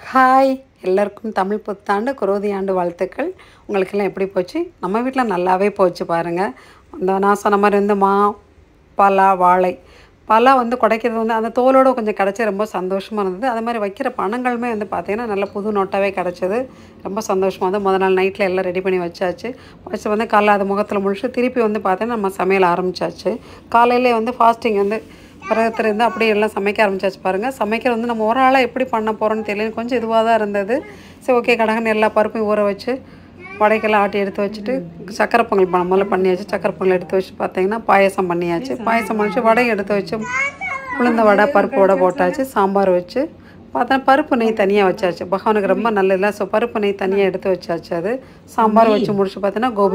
Hi எல்லாருக்கும் தமிழ் புத்தாண்டு குரோதி ஆண்டு வாழ்த்துக்கள். உங்களுக்கெல்லாம் எப்படி போச்சு? நம்ம வீட்டில் நல்லாவே போச்சு பாருங்கள். அந்த நான் சொன்ன மாதிரி வந்து பலா வாழை பலா வந்து குடைக்கிறது வந்து அந்த தோலோடு கொஞ்சம் கிடச்சி ரொம்ப சந்தோஷமாக இருந்தது. அது மாதிரி வைக்கிற பணங்களுமே வந்து பார்த்திங்கன்னா நல்ல புது நோட்டாகவே கிடச்சிது. ரொம்ப சந்தோஷமாக வந்து முதல் நாள் நைட்டில் எல்லாம் ரெடி பண்ணி வச்சாச்சு. வச்சு வந்து காலைல அது முகத்தில் முடிச்சு திருப்பி வந்து பார்த்தீங்கன்னா நம்ம சமையல் ஆரம்பித்தாச்சு. காலையிலே வந்து ஃபாஸ்டிங் வந்து விரதத்தில் இருந்து அப்படியே எல்லாம் சமைக்க ஆரம்பிச்சாச்சு பாருங்கள். சமைக்கிறது வந்து நம்ம ஒரு ஆளாக எப்படி பண்ண போகிறோன்னு தெரியல, கொஞ்சம் இதுவாக தான் இருந்தது. சரி ஓகே கடகன்னு எல்லா பருப்பையும் ஊற வச்சு வடைக்கெல்லாம் ஆட்டி எடுத்து வச்சுட்டு சக்கரை பொங்கல் முதல்ல பண்ணியாச்சு. சக்கரை பொங்கல் எடுத்து வச்சு பார்த்தீங்கன்னா பாயசம் பண்ணியாச்சு. பாயசம் பண்ணிச்சு வடையும் எடுத்து வச்சு உளுந்த வடை பருப்பு வடை போட்டாச்சு. சாம்பார் வச்சு பார்த்தா பருப்பு நெய் தனியாக வச்சாச்சு. பகவானுக்கு ரொம்ப நல்லதில்ல. ஸோ பருப்பு நெய் தனியாக எடுத்து வச்சாச்சு. அது சாம்பார் வச்சு முடிச்சு பார்த்தீங்கன்னா கோபி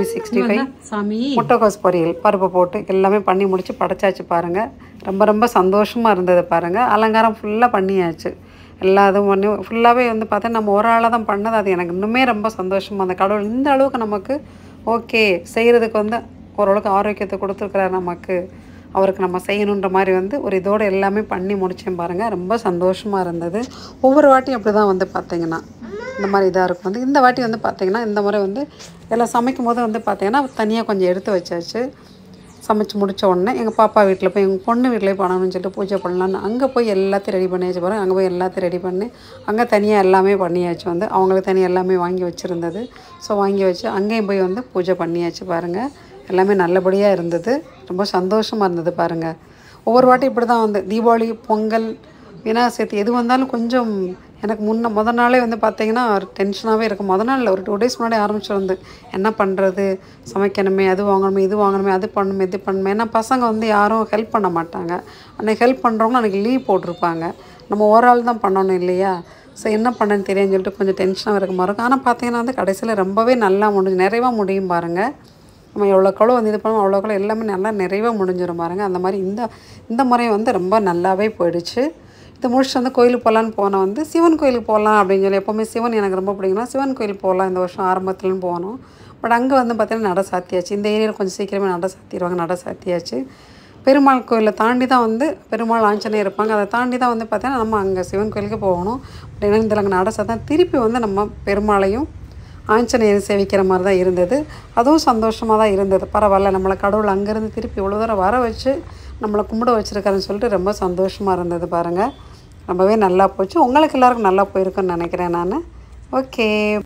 65 முட்டைக்கோஸ் பொரியல் பருப்பு போட்டு எல்லாமே பண்ணி முடித்து படைச்சாச்சு பாருங்கள். ரொம்ப ரொம்ப சந்தோஷமாக இருந்தது பாருங்கள். அலங்காரம் ஃபுல்லாக பண்ணியாச்சு. எல்லா இதுவும் பண்ணி ஃபுல்லாகவே வந்து பார்த்தா நம்ம ஒரு ஆளாக தான் பண்ணது. அது எனக்கு இன்னுமே ரொம்ப சந்தோஷமாக அந்த கடவுள் இந்த அளவுக்கு நமக்கு ஓகே செய்கிறதுக்கு வந்து ஓரளவுக்கு ஆரோக்கியத்தை கொடுத்துருக்குறாரு நமக்கு. அவருக்கு நம்ம செய்யணுன்ற மாதிரி வந்து ஒரு இதோடு எல்லாமே பண்ணி முடித்தேன் பாருங்கள். ரொம்ப சந்தோஷமாக இருந்தது. ஒவ்வொரு வாட்டியும் அப்படி தான் வந்து பார்த்திங்கன்னா இந்த மாதிரி இதாக இருக்கும். வந்து இந்த வாட்டி வந்து பார்த்திங்கன்னா இந்த முறை வந்து எல்லாம் சமைக்கும் போது வந்து பார்த்திங்கன்னா தனியாக கொஞ்சம் எடுத்து வச்சாச்சு. சமைச்சு முடித்த உடனே எங்கள் பாப்பா வீட்டில் போய் எங்கள் பொண்ணு வீட்டில் பண்ணணும்னு சொல்லிட்டு பூஜை பண்ணலான்னு அங்கே போய் எல்லாத்தையும் ரெடி பண்ணியாச்சு பாருங்கள். அங்கே போய் எல்லாத்தையும் ரெடி பண்ணி அங்கே தனியாக எல்லாமே பண்ணியாச்சு. வந்து அவங்களுக்கு தனியாக எல்லாமே வாங்கி வச்சுருந்தது. ஸோ வாங்கி வச்சு அங்கேயும் போய் வந்து பூஜை பண்ணியாச்சு பாருங்கள். எல்லாமே நல்லபடியாக இருந்தது. ரொம்ப சந்தோஷமாக இருந்தது பாருங்கள். ஒவ்வொரு வாட்டி இப்படி தான் வந்து தீபாவளி பொங்கல் விநாயகர் சதுர்த்தி எது வந்தாலும் கொஞ்சம் எனக்கு முதல் நாளே வந்து பார்த்திங்கன்னா ஒரு டென்ஷனாகவே இருக்கும். நாள் ஒரு 2 டேஸ் முன்னாடி ஆரம்பிச்சிருந்து என்ன பண்ணுறது, சமைக்கணுமே, அது வாங்கணுமே, இது வாங்கணுமே, அது பண்ணணுமே, இது பண்ணணுமே. ஏன்னா பசங்க வந்து யாரும் ஹெல்ப் பண்ண மாட்டாங்க. அன்றைக்கி ஹெல்ப் பண்ணுறவங்க அன்றைக்கி லீவ் போட்டிருப்பாங்க. நம்ம ஒரு ஆள் தான் பண்ணணும் இல்லையா? ஸோ என்ன பண்ணேன்னு தெரியும்னு சொல்லிட்டு கொஞ்சம் டென்ஷனாக இருக்க மாதிரி இருக்கும். ஆனால் பார்த்திங்கன்னா வந்து கடைசியில் ரொம்பவே நல்லா நிறைவாக முடியும் பாருங்கள். நம்ம எவ்வளோக்கெவ்வளோ வந்து இது பண்ணுவோம் அவ்வளோக்கெவ்வளோ எல்லாமே நல்லா நிறைவாக முடிஞ்சிடும் பாருங்கள். அந்த மாதிரி இந்த முறை வந்து ரொம்ப நல்லாவே போயிடுச்சு. இது முடிச்சுட்டு வந்து கோயிலுக்கு போகலான்னு போனோம். வந்து சிவன் கோயிலுக்கு போகலாம் அப்படின்னு சொல்லி எப்போவுமே சிவன் எனக்கு ரொம்ப பிடிக்கும்னா சிவன் கோயிலுக்கு போகலாம் இந்த வருஷம் ஆரம்பத்துலன்னு போனோம். பட் அங்கே வந்து பார்த்திங்கன்னா நட சாத்தியாச்சு. இந்த ஏரியாவில் கொஞ்சம் சீக்கிரமே நட சாத்திடுவாங்க. நட சாத்தியாச்சு. பெருமாள் கோயிலை தாண்டி தான் வந்து பெருமாள் ஆஞ்சநேயர் இருப்பாங்க. அதை தாண்டி தான் வந்து பார்த்திங்கன்னா நம்ம அங்கே சிவன் கோயிலுக்கு போகணும். பட் ஏன்னா இந்த நட சாத்தா திருப்பி வந்து நம்ம பெருமாளையும் ஆஞ்சநேயர் சேவிக்கிற மாதிரி தான் இருந்தது. அதுவும் சந்தோஷமாக தான் இருந்தது. பரவாயில்ல நம்மளை கடவுள் அங்கேருந்து திருப்பி இவ்வளோ தூரம் வர வச்சு நம்மளை கும்பிட வச்சுருக்காருன்னு சொல்லிட்டு ரொம்ப சந்தோஷமாக இருந்தது பாருங்கள். ரொம்பவே நல்லா போச்சு. உங்களுக்கு எல்லாருக்கும் நல்லா போயிருக்குன்னு நினைக்கிறேன் நான். ஓகே.